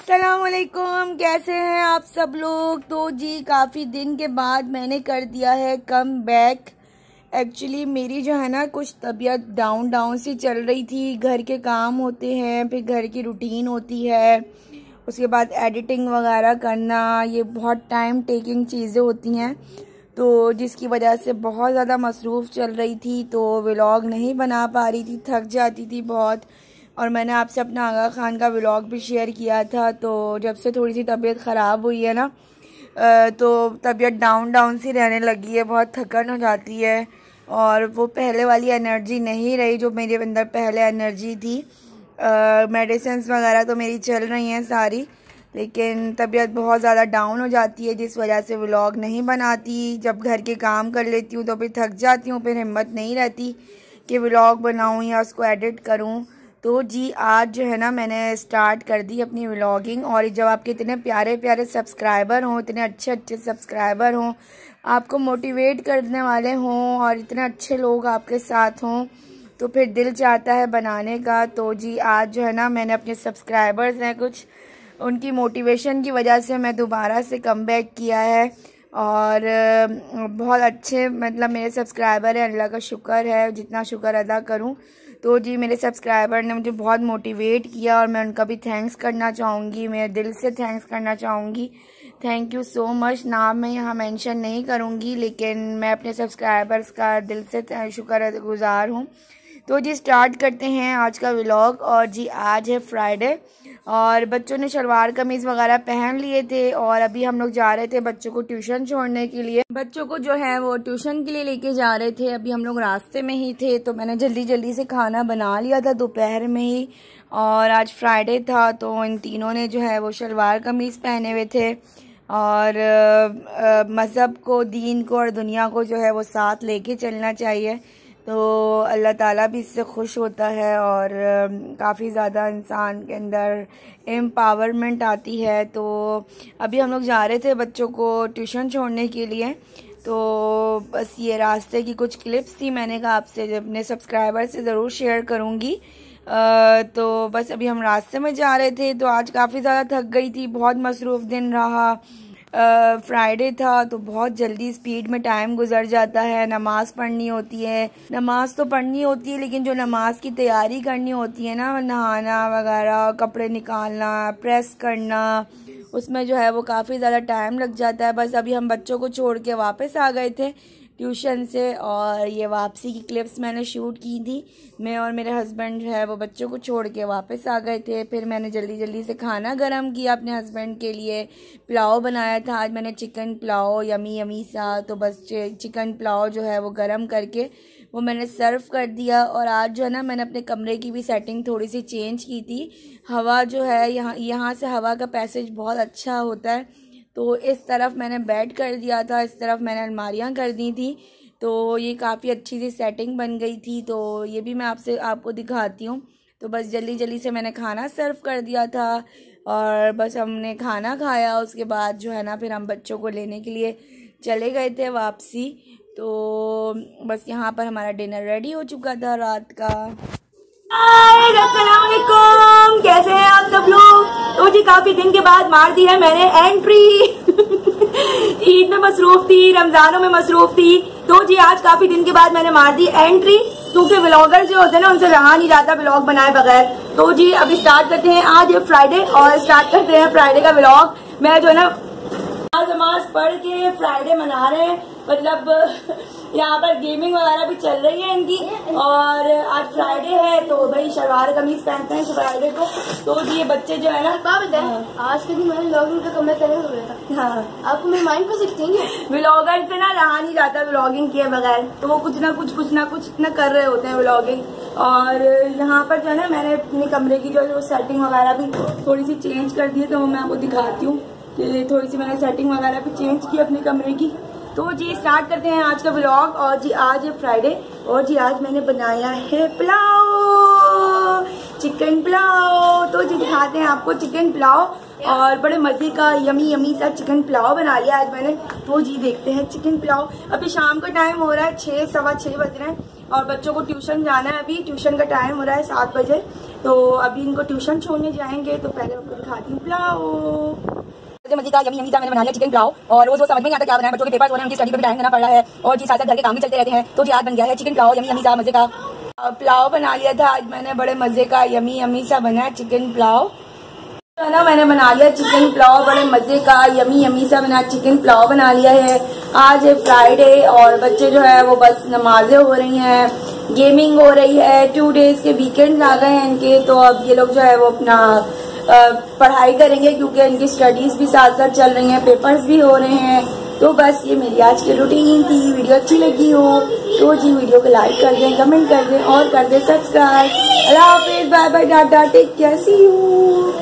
अस्सलाम वालेकुम, कैसे हैं आप सब लोग। तो जी काफ़ी दिन के बाद मैंने कर दिया है कम बैक। एक्चुअली मेरी जो है ना कुछ तबीयत डाउन सी चल रही थी। घर के काम होते हैं, फिर घर की रूटीन होती है, उसके बाद एडिटिंग वगैरह करना, ये बहुत टाइम टेकिंग चीज़ें होती हैं। तो जिसकी वजह से बहुत ज़्यादा मसरूफ़ चल रही थी, तो व्लॉग नहीं बना पा रही थी, थक जाती थी बहुत। और मैंने आपसे अपना आगा खान का व्लॉग भी शेयर किया था। तो जब से थोड़ी सी तबीयत ख़राब हुई है ना, तो तबीयत डाउन सी रहने लगी है, बहुत थकन हो जाती है और वो पहले वाली एनर्जी नहीं रही जो मेरे अंदर पहले एनर्जी थी। मेडिसिन्स वगैरह तो मेरी चल रही हैं सारी, लेकिन तबीयत बहुत ज़्यादा डाउन हो जाती है, जिस वजह से व्लॉग नहीं बनाती। जब घर के काम कर लेती हूँ तो फिर थक जाती हूँ, फिर हिम्मत नहीं रहती कि व्लॉग बनाऊँ या उसको एडिट करूँ। तो जी आज जो है ना मैंने स्टार्ट कर दी अपनी व्लॉगिंग। और जब आपके इतने प्यारे प्यारे सब्सक्राइबर हों, इतने अच्छे सब्सक्राइबर हों, आपको मोटिवेट करने वाले हों और इतने अच्छे लोग आपके साथ हों, तो फिर दिल चाहता है बनाने का। तो जी आज जो है ना मैंने अपने सब्सक्राइबर्स हैं कुछ, उनकी मोटिवेशन की वजह से मैं दोबारा से कमबैक किया है। और बहुत अच्छे मतलब मेरे सब्सक्राइबर हैं, अल्लाह का शुक्र है, जितना शुक्र अदा करूं। तो जी मेरे सब्सक्राइबर ने मुझे बहुत मोटिवेट किया और मैं उनका भी थैंक्स करना चाहूँगी, मेरे दिल से थैंक्स करना चाहूँगी। Thank you so much. नाम मैं यहाँ मेंशन नहीं करूँगी, लेकिन मैं अपने सब्सक्राइबर्स का दिल से शुक्रगुजार हूँ। तो जी स्टार्ट करते हैं आज का व्लॉग। और जी आज है फ्राइडे और बच्चों ने शलवार कमीज़ वगैरह पहन लिए थे और अभी हम लोग जा रहे थे बच्चों को ट्यूशन छोड़ने के लिए। बच्चों को जो है वो ट्यूशन के लिए लेके जा रहे थे। अभी हम लोग रास्ते में ही थे, तो मैंने जल्दी से खाना बना लिया था दोपहर में ही। और आज फ्राइडे था, तो इन तीनों ने जो है वो शलवार कमीज़ पहने हुए थे। और मज़हब को, दीन को और दुनिया को जो है वो साथ लेके चलना चाहिए, तो अल्लाह ताला भी इससे खुश होता है और काफ़ी ज़्यादा इंसान के अंदर एम्पावरमेंट आती है। तो अभी हम लोग जा रहे थे बच्चों को ट्यूशन छोड़ने के लिए। तो बस ये रास्ते की कुछ क्लिप्स थी, मैंने कहा आपसे अपने सब्सक्राइबर से ज़रूर शेयर करूँगी। तो बस अभी हम रास्ते में जा रहे थे। तो आज काफ़ी ज़्यादा थक गई थी, बहुत मसरूफ़ दिन रहा। फ्राइडे था तो बहुत जल्दी स्पीड में टाइम गुजर जाता है। नमाज़ पढ़नी होती है, नमाज़ तो पढ़नी होती है, लेकिन जो नमाज़ की तैयारी करनी होती है ना, नहाना वगैरह, कपड़े निकालना, प्रेस करना, उसमें जो है वो काफ़ी ज़्यादा टाइम लग जाता है। बस अभी हम बच्चों को छोड़ के वापस आ गए थे ट्यूशन से, और ये वापसी की क्लिप्स मैंने शूट की थी। मैं और मेरे हस्बैंड जो है वो बच्चों को छोड़ के वापस आ गए थे। फिर मैंने जल्दी से खाना गरम किया अपने हस्बैंड के लिए। पुलाव बनाया था आज मैंने, चिकन पुलाव, यमी सा। तो बस चिकन पुलाव जो है वो गरम करके वो मैंने सर्व कर दिया। और आज जो है ना मैंने अपने कमरे की भी सेटिंग थोड़ी सी चेंज की थी। हवा जो है यहाँ से हवा का पैसेज बहुत अच्छा होता है, तो इस तरफ मैंने बेड कर दिया था, इस तरफ मैंने अलमारियाँ कर दी थी। तो ये काफ़ी अच्छी सी सेटिंग बन गई थी, तो ये भी मैं आपको दिखाती हूँ। तो बस जल्दी से मैंने खाना सर्व कर दिया था और बस हमने खाना खाया। उसके बाद जो है ना फिर हम बच्चों को लेने के लिए चले गए थे वापसी। तो बस यहाँ पर हमारा डिनर रेडी हो चुका था रात का। अस्सलाम वालेकुम, कैसे हैं आप सब लोग। तो जी काफी दिन के बाद मार दी है मैंने एंट्री। ईद में मसरूफ थी, रमजानों में मसरूफ थी, तो जी आज काफी दिन के बाद मैंने मार दी एंट्री, क्योंकि व्लॉगर जो होते हैं ना उनसे रहा नहीं जाता व्लॉग बनाए बगैर। तो जी अभी स्टार्ट करते हैं, आज है फ्राइडे और स्टार्ट करते हैं फ्राइडे का व्लॉग। मैं जो है ना नमाज पढ़ के फ्राइडे मना रहे हैं, मतलब यहाँ पर गेमिंग वगैरह भी चल रही है इनकी। और आज फ्राइडे है तो भाई शलवार कमीज पहनते हैं फ्राइडे को। तो ये बच्चे जो है ना आज के दिन मैंने व्लॉगिंग का कमरा तैयार हो गया था। हाँ, आपको मेरे माइंड पर सीखते हैं। व्लॉगर से ना रहा नहीं जाता व्लॉगिंग किए बगैर, तो वो कुछ ना कुछ इतना कर रहे होते हैं व्लॉगिंग। और यहाँ पर जो है ना मैंने अपने कमरे की जो सेटिंग वगैरह भी थोड़ी सी चेंज कर दी है, तो वो मैं आपको दिखाती हूँ कि थोड़ी सी मैंने सेटिंग वगैरह भी चेंज की अपने कमरे की। तो जी स्टार्ट करते हैं आज का व्लॉग। और जी आज है फ्राइडे और जी आज मैंने बनाया है पुलाव, चिकन पुलाव। तो जी दिखाते हैं आपको चिकन पुलाव, और बड़े मजे का यमी सा चिकन पुलाव बना लिया आज मैंने। तो जी देखते हैं चिकन पुलाव। अभी शाम का टाइम हो रहा है, 6 सवा 6 बज रहे हैं और बच्चों को ट्यूशन जाना है। अभी ट्यूशन का टाइम हो रहा है 7 बजे। तो अभी इनको ट्यूशन छोड़ने जाएंगे, तो पहले आपको दिखाती हूँ पुलाव। मजे का यमी सा मैंने बना लिया चिकन पुलाव, और रोज समझ में नहीं आता क्या बनाए, बच्चों के पेपर हो रहे हैं, उनकी स्टडी पे भी टाइम देना पड़ रहा है, और जी साथ घर के काम भी चलते रहते हैं, तो जी आज बन गया है चिकन पुलाव यमी सा मजे का। पुलाव बना लिया था आज मैंने, बड़े मजे का यमी सा बना है चिकन पुलाव है ना। मैंने बना लिया चिकन पुलाव, बड़े मजे का यमी सा बना चिकन पुलाव बना लिया है। आज है फ्राइडे और बच्चे जो है वो बस नमाजें हो रही हैं, गेमिंग हो रही है, 2 डेज के वीकेंड आ गए हैं इनके, तो अब ये लोग जो है वो अपना पढ़ाई करेंगे, क्योंकि इनकी स्टडीज भी साथ साथ चल रही हैं, पेपर्स भी हो रहे हैं। तो बस ये मेरी आज की रूटीन थी। वीडियो अच्छी लगी हो तो जी वीडियो को लाइक कर दें, कमेंट कर दें और कर दें सब्सक्राइब। अल्लाह हाफिज, bye bye, tata, take care, see you.